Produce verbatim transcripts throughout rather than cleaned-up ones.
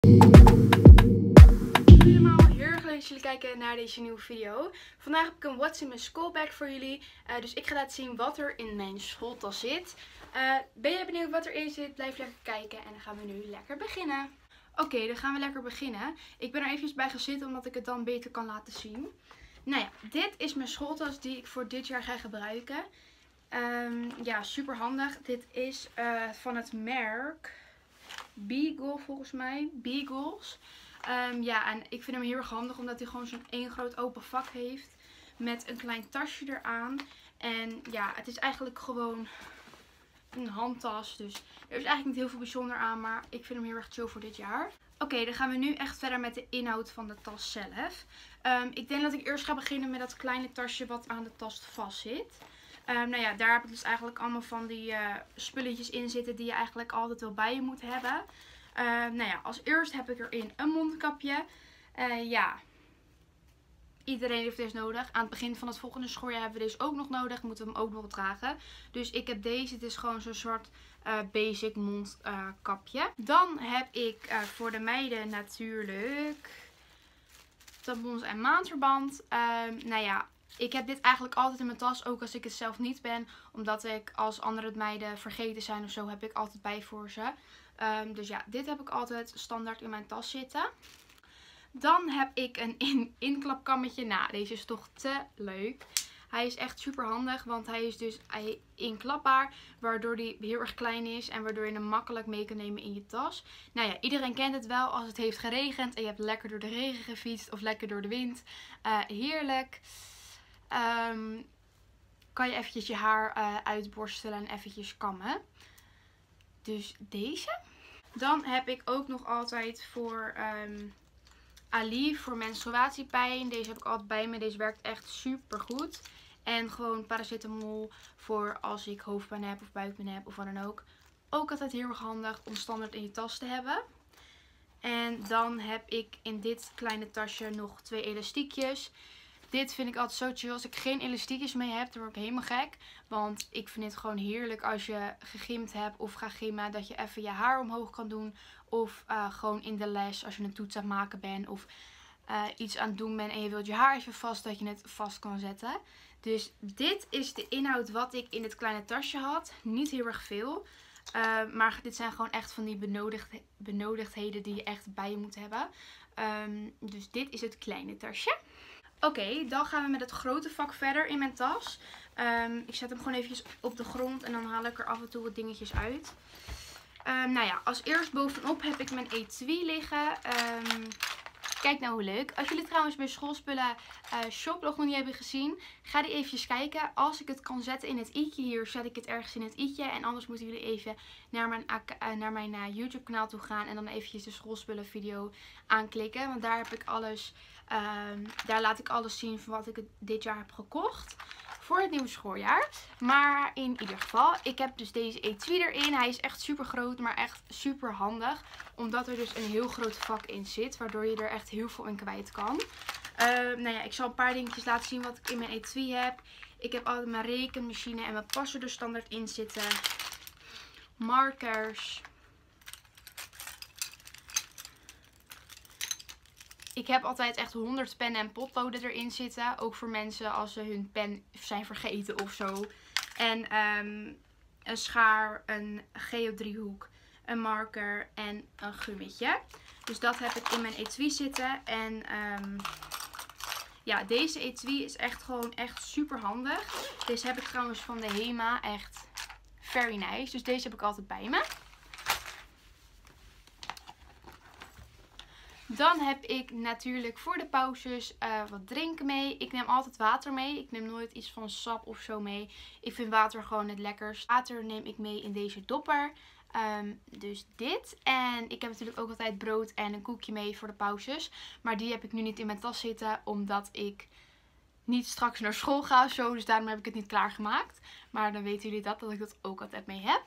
Allemaal, heel erg leuk dat jullie kijken naar deze nieuwe video. Vandaag heb ik een What's in my school bag voor jullie. Uh, dus ik ga laten zien wat er in mijn schooltas zit. Uh, ben je benieuwd wat erin zit? Blijf lekker kijken en dan gaan we nu lekker beginnen. Oké, okay, dan gaan we lekker beginnen. Ik ben er even bij gaan zitten omdat ik het dan beter kan laten zien. Nou ja, dit is mijn schooltas die ik voor dit jaar ga gebruiken. Um, ja, super handig. Dit is uh, van het merk Beagle volgens mij. Beagles. Um, ja, en ik vind hem heel erg handig omdat hij gewoon zo'n één groot open vak heeft. Met een klein tasje eraan. En ja, het is eigenlijk gewoon een handtas. Dus er is eigenlijk niet heel veel bijzonder aan. Maar ik vind hem heel erg chill voor dit jaar. Oké, okay, dan gaan we nu echt verder met de inhoud van de tas zelf. Um, ik denk dat ik eerst ga beginnen met dat kleine tasje wat aan de tas vast zit. Um, nou ja, daar heb ik dus eigenlijk allemaal van die uh, spulletjes in zitten die je eigenlijk altijd wel bij je moet hebben. Uh, nou ja, als eerst heb ik erin een mondkapje. Uh, ja, iedereen heeft deze nodig. Aan het begin van het volgende schooljaar hebben we deze ook nog nodig. Moeten we hem ook nog dragen. Dus ik heb deze. Het is gewoon zo'n soort uh, basic mondkapje. Uh, Dan heb ik uh, voor de meiden natuurlijk tampons en maandverband. Uh, nou ja. Ik heb dit eigenlijk altijd in mijn tas, ook als ik het zelf niet ben. Omdat ik als andere meiden vergeten zijn of zo, heb ik altijd bij voor ze. Um, dus ja, dit heb ik altijd standaard in mijn tas zitten. Dan heb ik een in inklapkammetje. Nou, deze is toch te leuk. Hij is echt super handig, want hij is dus inklapbaar. Waardoor hij heel erg klein is en waardoor je hem makkelijk mee kan nemen in je tas. Nou ja, iedereen kent het wel als het heeft geregend en je hebt lekker door de regen gefietst of lekker door de wind. Uh, heerlijk. Um, kan je eventjes je haar uh, uitborstelen en eventjes kammen. Dus deze. Dan heb ik ook nog altijd voor um, Ali, voor menstruatiepijn. Deze heb ik altijd bij me. Deze werkt echt super goed. En gewoon paracetamol voor als ik hoofdpijn heb of buikpijn heb of wat dan ook. Ook altijd heel erg handig om standaard in je tas te hebben. En dan heb ik in dit kleine tasje nog twee elastiekjes. Dit vind ik altijd zo chill. Als ik geen elastiekjes mee heb, dan word ik helemaal gek. Want ik vind het gewoon heerlijk als je gegimd hebt of gaat gimmen. Dat je even je haar omhoog kan doen. Of uh, gewoon in de les als je een toets aan het maken bent. Of uh, iets aan het doen bent en je wilt je haar even vast. Dat je het vast kan zetten. Dus dit is de inhoud wat ik in het kleine tasje had. Niet heel erg veel. Uh, maar dit zijn gewoon echt van die benodigd, benodigdheden die je echt bij je moet hebben. Um, dus dit is het kleine tasje. Oké, okay, dan gaan we met het grote vak verder in mijn tas. Um, ik zet hem gewoon eventjes op de grond en dan haal ik er af en toe wat dingetjes uit. Um, nou ja, als eerst bovenop heb ik mijn etui liggen. Um, kijk nou hoe leuk. Als jullie trouwens bij schoolspullen uh, shop nog niet hebben gezien, ga die eventjes kijken. Als ik het kan zetten in het i'tje hier, zet ik het ergens in het i'tje. En anders moeten jullie even naar mijn, uh, naar mijn uh, YouTube kanaal toe gaan en dan eventjes de schoolspullen video aanklikken. Want daar heb ik alles... Um, daar laat ik alles zien van wat ik dit jaar heb gekocht voor het nieuwe schooljaar. Maar in ieder geval, ik heb dus deze etui erin. Hij is echt super groot, maar echt super handig. Omdat er dus een heel groot vak in zit, waardoor je er echt heel veel in kwijt kan. Uh, nou ja, ik zal een paar dingetjes laten zien wat ik in mijn etui heb. Ik heb altijd mijn rekenmachine en mijn passer er standaard in zitten. Markers. Ik heb altijd echt honderd pennen en potloden erin zitten. Ook voor mensen als ze hun pen zijn vergeten of zo. En um, een schaar, een geodriehoek, een marker en een gummetje. Dus dat heb ik in mijn etui zitten. En um, ja, deze etui is echt gewoon echt super handig. Deze heb ik trouwens van de Hema. Echt very nice. Dus deze heb ik altijd bij me. Dan heb ik natuurlijk voor de pauzes uh, wat drinken mee. Ik neem altijd water mee. Ik neem nooit iets van sap of zo mee. Ik vind water gewoon het lekkerst. Water neem ik mee in deze dopper. Um, dus dit. En ik heb natuurlijk ook altijd brood en een koekje mee voor de pauzes. Maar die heb ik nu niet in mijn tas zitten. Omdat ik niet straks naar school ga of zo. Dus daarom heb ik het niet klaargemaakt. Maar dan weten jullie dat, dat ik dat ook altijd mee heb.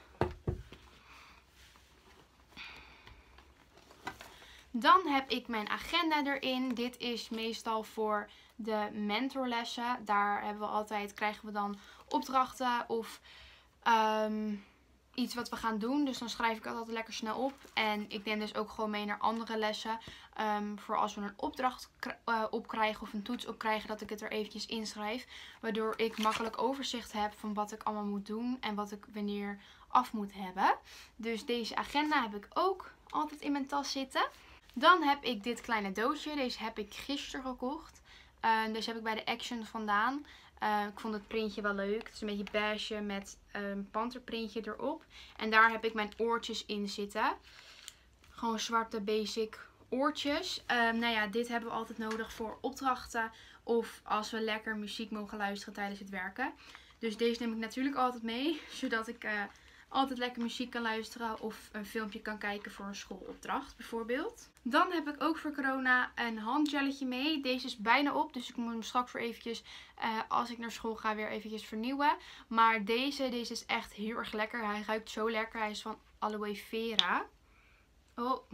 Dan heb ik mijn agenda erin. Dit is meestal voor de mentorlessen. Daar hebben we altijd, krijgen we dan opdrachten of um, iets wat we gaan doen. Dus dan schrijf ik het altijd lekker snel op. En ik neem dus ook gewoon mee naar andere lessen. Um, voor als we een opdracht uh, opkrijgen of een toets opkrijgen, dat ik het er eventjes inschrijf. Waardoor ik makkelijk overzicht heb van wat ik allemaal moet doen en wat ik wanneer af moet hebben. Dus deze agenda heb ik ook altijd in mijn tas zitten. Dan heb ik dit kleine doosje. Deze heb ik gisteren gekocht. Uh, deze heb ik bij de Action vandaan. Uh, ik vond het printje wel leuk. Het is een beetje beige met een panterprintje erop. En daar heb ik mijn oortjes in zitten. Gewoon zwarte basic oortjes. Uh, nou ja, dit hebben we altijd nodig voor opdrachten. Of als we lekker muziek mogen luisteren tijdens het werken. Dus deze neem ik natuurlijk altijd mee. Zodat ik uh, altijd lekker muziek kan luisteren. Of een filmpje kan kijken voor een schoolopdracht bijvoorbeeld. Dan heb ik ook voor corona een handgelletje mee. Deze is bijna op. Dus ik moet hem straks voor eventjes, uh, als ik naar school ga, weer eventjes vernieuwen. Maar deze, deze is echt heel erg lekker. Hij ruikt zo lekker. Hij is van aloe vera. Oh.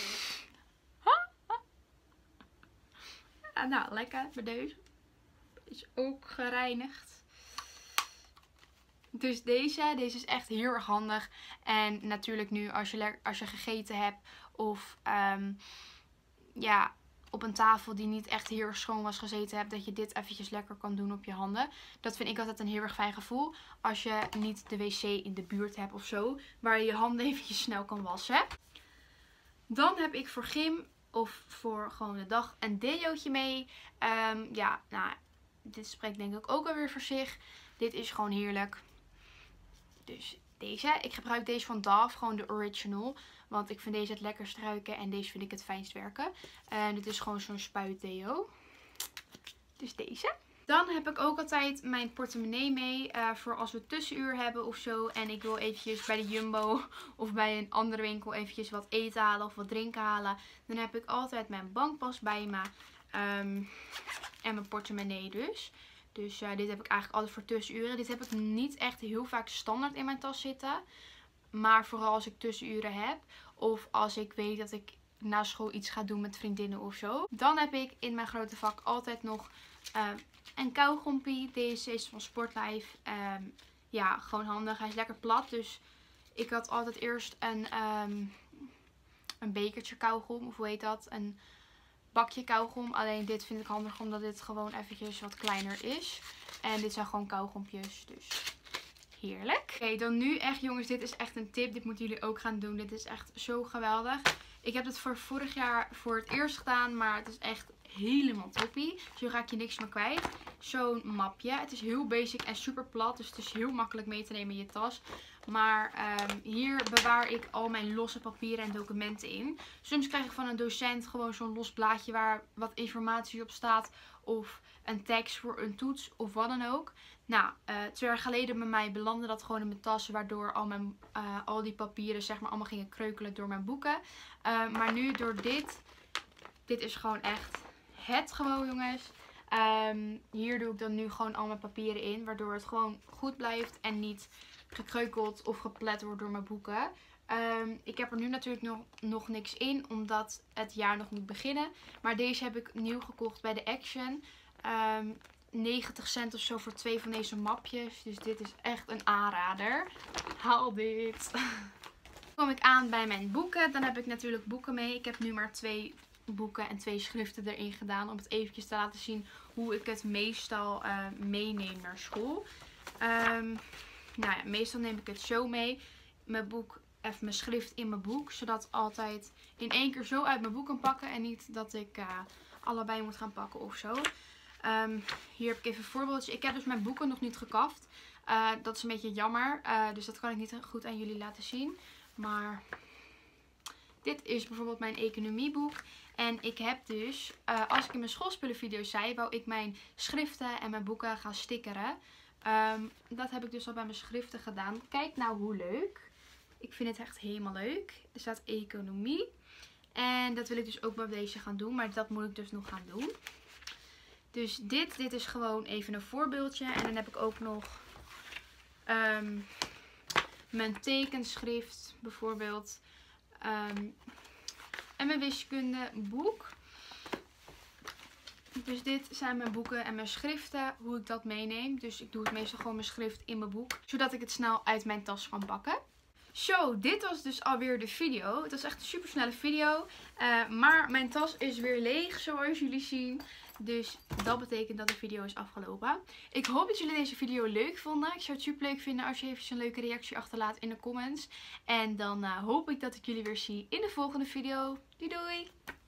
Ja, nou, lekker bij deze. Is ook gereinigd. Dus deze, deze is echt heel erg handig. En natuurlijk nu als je, als je gegeten hebt of um, ja, op een tafel die niet echt heel erg schoon was gezeten hebt, dat je dit eventjes lekker kan doen op je handen. Dat vind ik altijd een heel erg fijn gevoel. Als je niet de wc in de buurt hebt of zo, waar je je handen eventjes snel kan wassen. Dan heb ik voor gym of voor gewoon de dag een deootje mee. Um, ja, nou, dit spreekt denk ik ook alweer voor zich. Dit is gewoon heerlijk. Dus deze. Ik gebruik deze van Dove, gewoon de original. Want ik vind deze het lekkerst ruiken en deze vind ik het fijnst werken. En dit is gewoon zo'n spuitdeo. Dus deze. Dan heb ik ook altijd mijn portemonnee mee. Uh, voor als we tussenuur hebben of zo. En ik wil eventjes bij de Jumbo of bij een andere winkel eventjes wat eten halen of wat drinken halen. Dan heb ik altijd mijn bankpas bij me. Um, en mijn portemonnee dus. Dus uh, dit heb ik eigenlijk altijd voor tussenuren. Dit heb ik niet echt heel vaak standaard in mijn tas zitten. Maar vooral als ik tussenuren heb. Of als ik weet dat ik na school iets ga doen met vriendinnen of zo. Dan heb ik in mijn grote vak altijd nog uh, een kauwgompie. Deze is van Sportlife. Um, ja, gewoon handig. Hij is lekker plat. Dus ik had altijd eerst een, um, een bekertje kauwgom. Of hoe heet dat? Een bakje kauwgom. Alleen dit vind ik handig omdat dit gewoon eventjes wat kleiner is. En dit zijn gewoon kauwgompjes. Dus heerlijk. Oké, okay, dan nu echt jongens. Dit is echt een tip. Dit moeten jullie ook gaan doen. Dit is echt zo geweldig. Ik heb het voor vorig jaar voor het eerst gedaan. Maar het is echt helemaal toppie. Zo raak je niks meer kwijt. Zo'n mapje. Het is heel basic en super plat. Dus het is heel makkelijk mee te nemen in je tas. Maar um, hier bewaar ik al mijn losse papieren en documenten in. Soms krijg ik van een docent gewoon zo'n los blaadje waar wat informatie op staat. Of een tekst voor een toets of wat dan ook. Nou, uh, twee jaar geleden bij mij belandde dat gewoon in mijn tas. Waardoor al, mijn, uh, al die papieren zeg maar allemaal gingen kreukelen door mijn boeken. Uh, maar nu door dit. Dit is gewoon echt het gewoon jongens. Um, hier doe ik dan nu gewoon al mijn papieren in. Waardoor het gewoon goed blijft en niet gekreukeld of geplet wordt door mijn boeken. Um, ik heb er nu natuurlijk nog, nog niks in. Omdat het jaar nog moet beginnen. Maar deze heb ik nieuw gekocht bij de Action. Um, negentig cent of zo voor twee van deze mapjes. Dus dit is echt een aanrader. Haal dit. Dan kom ik aan bij mijn boeken. Dan heb ik natuurlijk boeken mee. Ik heb nu maar twee boeken en twee schriften erin gedaan. Om het eventjes te laten zien hoe ik het meestal uh, meeneem naar school. Um, nou ja, meestal neem ik het zo mee. Mijn boek, even mijn schrift in mijn boek. Zodat altijd in één keer zo uit mijn boek kan pakken. En niet dat ik uh, allebei moet gaan pakken of zo. Um, hier heb ik even een voorbeeldje. Ik heb dus mijn boeken nog niet gekaft. Uh, dat is een beetje jammer. Uh, dus dat kan ik niet goed aan jullie laten zien. Maar dit is bijvoorbeeld mijn economieboek. En ik heb dus, uh, als ik in mijn schoolspullenvideo's zei, wou ik mijn schriften en mijn boeken gaan stickeren. Um, dat heb ik dus al bij mijn schriften gedaan. Kijk nou hoe leuk. Ik vind het echt helemaal leuk. Er staat economie. En dat wil ik dus ook bij deze gaan doen. Maar dat moet ik dus nog gaan doen. Dus dit, dit is gewoon even een voorbeeldje. En dan heb ik ook nog um, mijn tekenschrift bijvoorbeeld. Um, en mijn wiskundeboek. Dus dit zijn mijn boeken en mijn schriften, hoe ik dat meeneem. Dus ik doe het meestal gewoon mijn schrift in mijn boek, zodat ik het snel uit mijn tas kan pakken. Zo, dit was dus alweer de video. Het was echt een super snelle video. Uh, maar mijn tas is weer leeg, zoals jullie zien. Dus dat betekent dat de video is afgelopen. Ik hoop dat jullie deze video leuk vonden. Ik zou het super leuk vinden als je even een leuke reactie achterlaat in de comments. En dan uh, hoop ik dat ik jullie weer zie in de volgende video. Doei doei!